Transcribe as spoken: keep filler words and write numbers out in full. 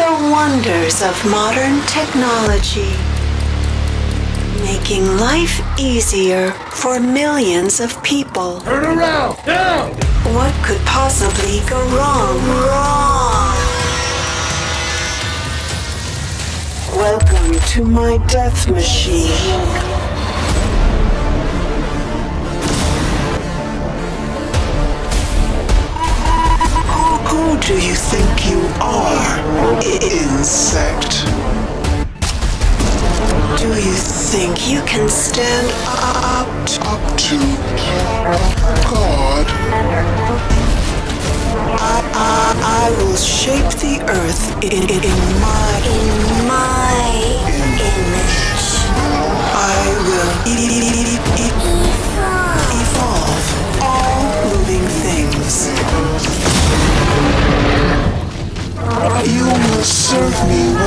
The wonders of modern technology, making life easier for millions of people. Turn around! Now! What could possibly go wrong? Wrong! Welcome to my death machine. Who do you think you are, insect? Do you think you can stand up, up to God? I, I, I will shape the earth in, in, in my, in my image. I will e e e evolve all moving things. You must serve me